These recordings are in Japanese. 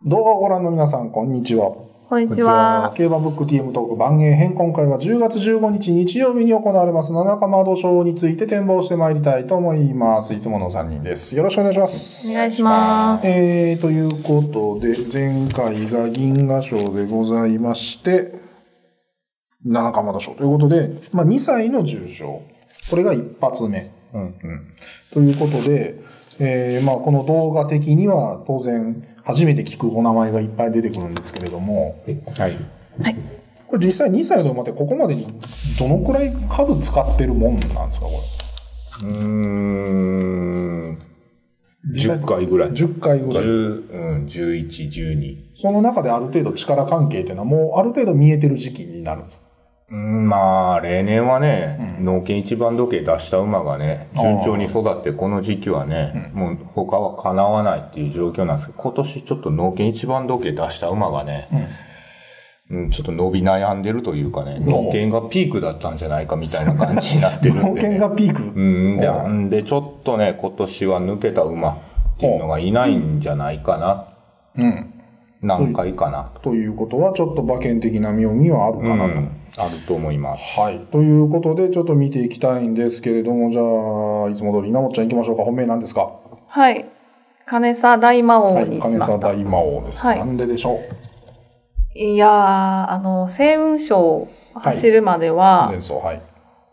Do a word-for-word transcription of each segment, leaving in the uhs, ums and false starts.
動画をご覧の皆さん、こんにちは。 こんにちは。 競馬ブック ティーエム トーク番外編、今回はじゅうがつじゅうごにち日曜日に行われます七かまど賞について展望してまいりたいと思います。いつものさんにんです。よろしくお願いします。 お願いします。 えー、ということで、前回が銀河賞でございまして、七かまど賞ということで、まあにさいの重賞。これが一発目。うんうん。ということで、えー、まあこの動画的には当然初めて聞くお名前がいっぱい出てくるんですけれども、はい。はい。これ実際にさいの馬ってここまでにどのくらい数使ってるもんなんですか、これ。うーん。 じゅっかいぐらい。 じゅっかいぐらい。 じゅう、うん、じゅういち、じゅうに。 その中である程度力関係っていうのはもうある程度見えてる時期になるんですか？ うん、まあ、例年はね、うん、農研一番時計出した馬がね、順調に育って、この時期はね、うん、もう他は叶わないっていう状況なんですけど、今年ちょっと農研一番時計出した馬がね、うんうん、ちょっと伸び悩んでるというかね、農研がピークだったんじゃないかみたいな感じになってるんで、ね。 農研がピークうん、で、なんでちょっとね、今年は抜けた馬っていうのがいないんじゃないかな。うん。何回かな。 ということは、ちょっと馬券的な妙味はあるかなと、うん。 あると思います。 はい。ということで、ちょっと見ていきたいんですけれども、じゃあ、いつも通り稲本ちゃん行きましょうか。本命何ですか？ はい。金佐大魔王にしました。 はい、金佐大魔王です。はい。なんででしょう？いやー、あの、星雲賞走るまでは、 前走、はい。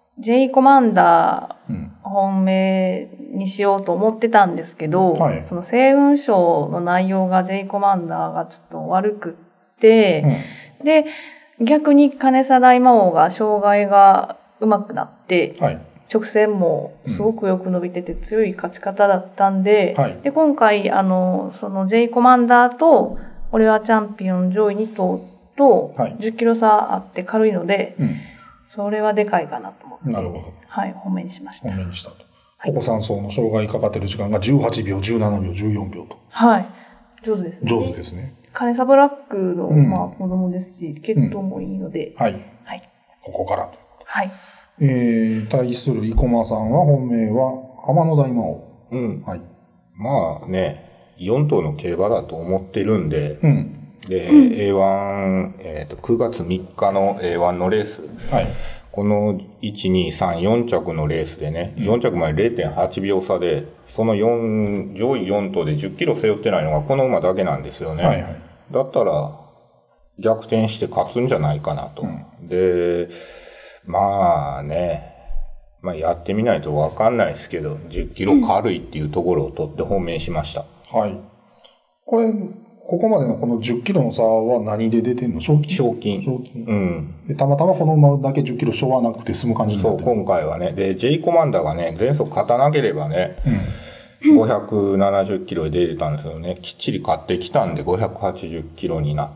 J コマンダー本命にしようと思ってたんですけど、うんはい、その星雲賞の内容が J コマンダーがちょっと悪くって、うん、で、逆に金佐大魔王が障害が上手くなって、はい、直線もすごくよく伸びてて強い勝ち方だったんで、うんはい、で今回、あの、その J コマンダーと、俺はチャンピオン上位に頭とじゅっキロ差あって軽いので、はいうん、それはでかいかなと思って。 なるほど。 はい、本命にしました。 本命にしたと。はい、お子さん層の障害かかってる時間がじゅうはちびょう、じゅうななびょう、じゅうよんびょうと。 はい。上手ですね。 上手ですね。 金サブラックの、うん、まあ子供ですし、血統もいいので、 うん。はい。はい。ここからと。 はい。 えー、対する生駒さんは本命は浜野大魔王。 うん。はい。まあね、よん頭の競馬だと思ってるんで、うん。で、うん、エーワン、えっと、くがつみっかの エーワン のレース。はい。このいち、に、さん、よん着のレースでね、うん、よん着まで れいてんはちびょう差で、そのよん、上位よん頭でじゅっキロ背負ってないのがこの馬だけなんですよね。はいはい。だったら、逆転して勝つんじゃないかなと。うん、で、まあね、まあやってみないとわかんないですけど、じゅっキロ軽いっていうところを取って本命しました。 うん、はい。これ、ここまでのこのじゅっキロの差は何で出てんの？賞金？ 賞金。 賞金。うん。で、たまたまこの馬だけじゅっキロ賞はなくて済む感じになってる。 そう、今回はね。で、J コマンダーがね、前走勝たなければね、うん、ごひゃくななじゅっキロで出れたんですよね。きっちり勝ってきたんでごひゃくはちじゅっキロになって、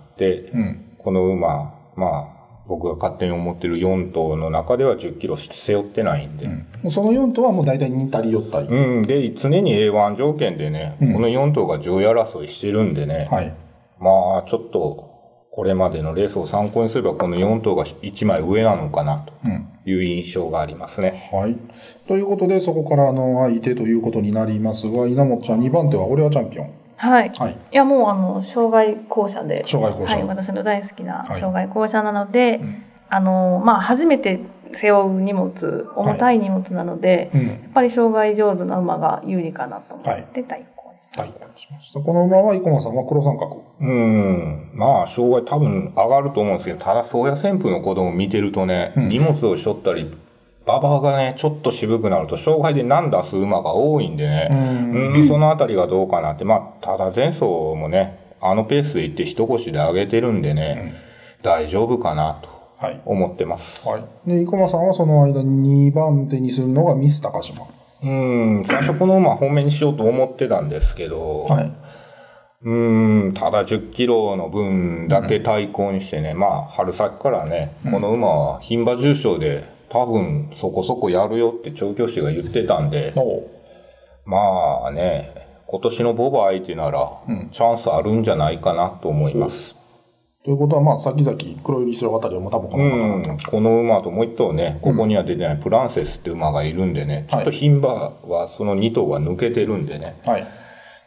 うん、この馬、まあ、僕が勝手に思ってるよん頭の中ではじゅっキロ背負ってないんで。 うん、そのよん頭はもう大体似たり寄ったり。 うん。で、常に エーワン 条件でね、うん、このよん頭が上位争いしてるんでね。はい。まあ、ちょっと、これまでのレースを参考にすれば、このよん頭がいちまい上なのかな、という印象がありますね。 うん、はい。ということで、そこからの相手ということになりますが、稲本ちゃんにばん手は俺はチャンピオン。 はい。はい。いや、もう、あの、障害校舎で。 障害校舎。 はい。私の大好きな障害校舎なので、はいうん、あの、まあ、初めて背負う荷物、重たい荷物なので、はいうん、やっぱり障害上手な馬が有利かなと思って対抗にしました。対抗にしました。 この馬は生駒さんは黒三角。 うん。まあ、障害多分上がると思うんですけど、ただ、宗谷旋風の子供見てるとね、うん、荷物を背負ったり、馬場がね、ちょっと渋くなると、障害で難出す馬が多いんでね、うんうんそのあたりがどうかなって、まあ、ただ前走もね、あのペースでいって一腰で上げてるんでね、うん、大丈夫かなと思ってます。 はい。はい、で、生駒さんはその間ににばん手にするのがミス高島。 うん、最初この馬本命にしようと思ってたんですけど、はい。うん、ただじゅっキロの分だけ対抗にしてね、うん、まあ、春先からね、この馬は牝馬重賞で、多分そこそこやるよって調教師が言ってたんで、まあね、今年のボバ相手なら、チャンスあるんじゃないかなと思います。 うん、ということは、まあ、先々、黒百合白渡りをもたもたもかなと。この馬ともう一頭ね、ここには出てないプランセスって馬がいるんでね、ちょっと牝馬はそのに頭は抜けてるんでね。はい。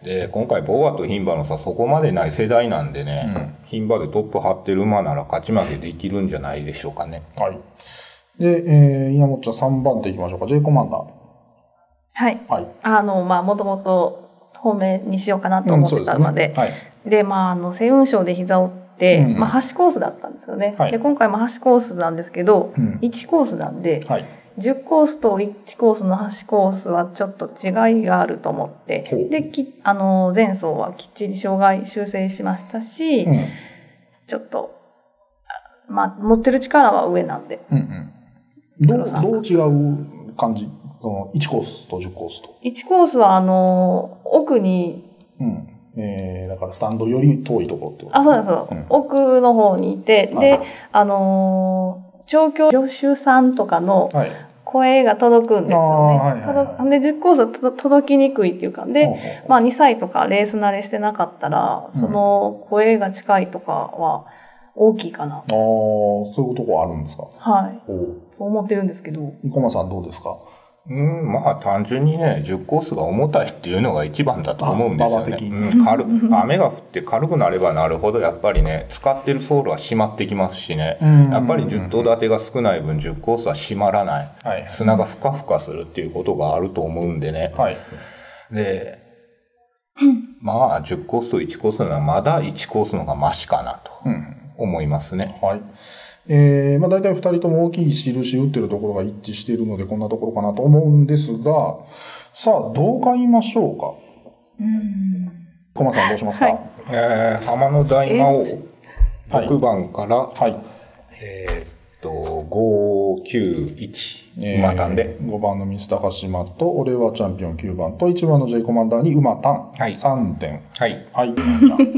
で、今回、ボーガと牝馬の差、そこまでない世代なんでね、牝、うん、馬でトップ張ってる馬なら勝ち負けできるんじゃないでしょうかね。 はい。で、えー、稲本ちゃんさんばん手いきましょうか。J コマンダー。 はい。はい。あの、まあ、もともと、方面にしようかなと思ってたので、うん、で、ねはい、で、まあ、あの、星雲賞で膝を折って、うんうん、まあ、はちコースだったんですよね。はい、で、今回もはちコースなんですけど、うん、いちコースなんで、はい、じゅっコースといちコースのはちコースはちょっと違いがあると思って、で、き、あの、前走はきっちり障害修正しましたし、うん、ちょっと、まあ、持ってる力は上なんで。うんうんどう、どう違う感じそのいちコースとじゅっコースと。 いちコースは、あの、奥に、 うん。えー、だからスタンドより遠いところってこと、 ね、あ、そうです、そう、うん。奥の方にいて、で、あの、調教助手さんとかの声が届くんですよね。はい、はいはいはい、で、じゅっコースは届きにくいっていうか、で、ほうほうほうまあにさいとかレース慣れしてなかったら、その声が近いとかは、大きいかな。ああ、 そういうとこあるんですか。 はい。そう思ってるんですけど。 生駒さんどうですか。 うん、まあ単純にね、じゅっコースが重たいっていうのが一番だと思うんですよね。的にうん、軽雨が降って軽くなればなるほど、やっぱりね、使ってるソールは締まってきますしね。やっぱりじゅっ頭立てが少ない分じゅっコースは締まらない。はい、砂がふかふかするっていうことがあると思うんでね。はい、で、まあじゅっコースといちコースならまだいちコースの方がマシかなと。うん思いますね。 はい。えー、まあ大体二人とも大きい印打ってるところが一致しているのでこんなところかなと思うんですが、さあ、どう買いましょうか。うん。コマさんどうしますか。はい、 えー、浜の大魔王、ろくばんから、はい。えー、っと、ご、きゅう、いち、馬単で。 ごばんのミスター鹿島と、俺はチャンピオンきゅうばんと、いちばんの J コマンダーに馬単。はい。さんてん。はい。はい。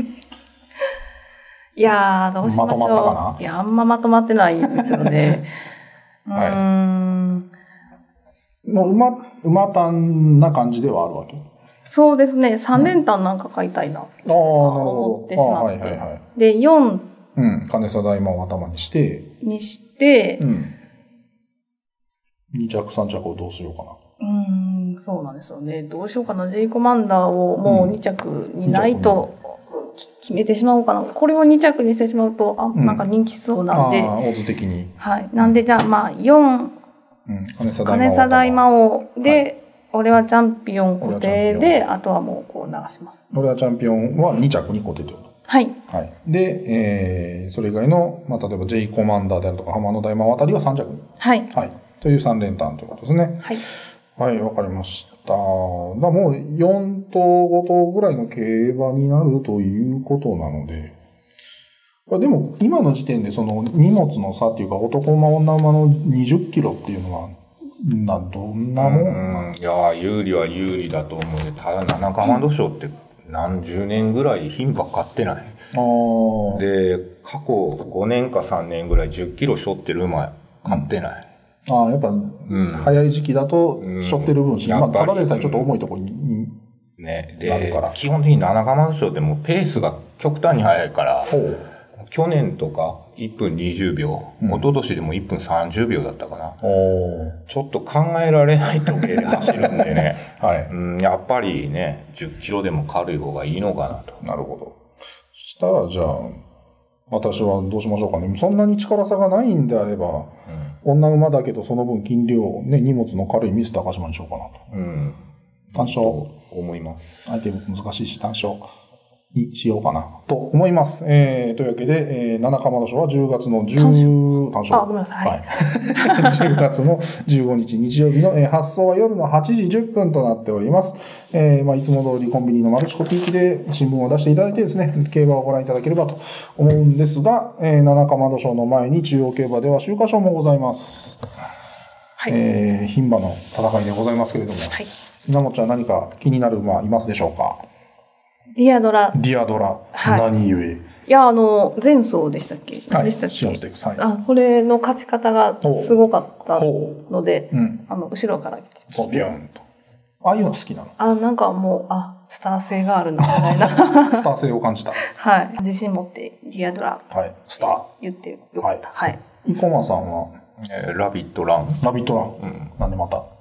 いやー、どうしましょう。まとまったかな。いや、あんままとまってないんですよね。はい。うーん。 もう馬、馬単な感じではあるわけ。 そうですね。三連単なんか買いたいな。ああ、なるほど。思ってしまって。はいはいはい。で、四。 うん。金貞大魔を頭にして。 にして、うん。 二着三着をどうしようかな。 うーん、そうなんですよね。どうしようかな。J コマンダーをもう二着にないと、うん決めてしまおうかな。これをに着にしてしまうと、あ、うん、なんか人気そうなんで。 ああ、オーズ的に。 はい。なんで、じゃあ、まあ、よん、うん、金貞大魔王で、はい、俺はチャンピオン固定で、あとはもうこう流します。 俺はチャンピオンはに着に固定ってこと。 はい。 はい。で、えー、それ以外の、まあ、例えば J コマンダーであるとか、浜の大魔王あたりはさん着に。はい。はい。というさん連単ということですね。はい。はい、わかりました。だもうよん頭ご頭ぐらいの競馬になるということなので。でも今の時点でその荷物の差っていうか男馬女馬のにじゅっキロっていうのはな、どんなもん、 うん、いや有利は有利だと思うね。ただ七カマンド賞って何十年ぐらい牝馬買ってない。あで、過去ごねんかさんねんぐらいじゅっキロ背負ってる馬買ってない。うんああ、やっぱ、うん、早い時期だと、背負ってる分し、うん、まあ、ただでさえちょっと重いところに、 ね、で、基本的に七カマンド賞ってもうペースが極端に速いから、去年とかいっぷんにじゅうびょう、うん、一昨年でもいっぷんさんじゅうびょうだったかな。ちょっと考えられない時計で走るんでね、はいうん、やっぱりね、じゅっキロでも軽い方がいいのかなと。 なるほど。そしたら、じゃあ、私はどうしましょうかね。そんなに力差がないんであれば、うん、女馬だけどその分斤量、ね、荷物の軽いミスター鹿島にしようかなと。うん。単勝。 思います。 アイテム難しいし単勝にしようかなと思います。えー、というわけで、えー、七カマド賞はじゅうがつのじゅう、単勝。 あ、ごめんなさい。はい。 じゅうがつのじゅうごにち日曜日の、えー、発送は夜のはちじじゅっぷんとなっております。えー、まあいつも通りコンビニのマルチコピー機で新聞を出していただいてですね、競馬をご覧いただければと思うんですが、えー、七カマド賞の前に中央競馬では秋華賞もございます。はい。えー、牝馬の戦いでございますけれども。はい。稲本ちゃん何か気になる馬いますでしょうか？ ディアドラ。 ディアドラ。はい、何故？ いや、あの、前走でしたっけ？はい。でしたっけ？ シオンステークス。はい。 あ、これの勝ち方がすごかったので、うん、あの、後ろから来て。 そう、ビューンと。ああいうの好きなの？ あ、なんかもう、あ、スター性があるな、みたいな。 スター性を感じた。 はい。自信持って、ディアドラ。 はい。スター。 言ってよかった。はい。 生駒さんは、 えー、ラビットラン。 ラビットラン。うん。なんでまた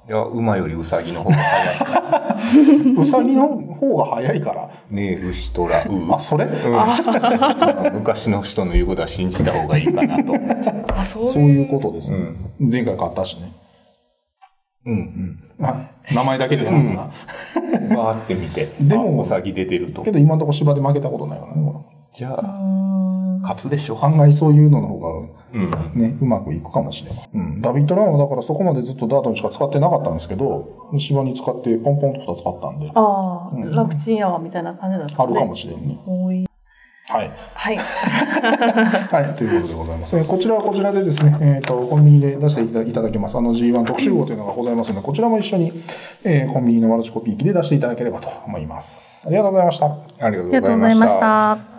いや、馬よりウサギの方が早い。ウサギの方が早いから。 ねえ、牛とら、う。 あ、それ、うん、 昔の人の言うことは信じた方がいいかなと。 そういうことですね。うん、前回買ったしね。 うんうん。 名前だけでやるのかな。 わーって見て。でも、ウサギ出てると。 けど今のところ芝で負けたことないからね。 じゃあ、勝つでしょ。 案外そういうのの方が、ね、うん、うまくいくかもしれない。うん。ダビッド・ランはだからそこまでずっとダートにしか使ってなかったんですけど、芝に使ってポンポンとふたつ使ったんで。 ああ、うん、楽ちんやわみたいな感じだったね。 あるかもしれんね。はい。 はい。 はい。ということでございます。こちらはこちらでですね、えっと、コンビニで出していただけます。あの ジーワン 特集号というのがございますので、こちらも一緒に、えー、コンビニのマルチコピー機で出していただければと思います。ありがとうございました。 ありがとうございました。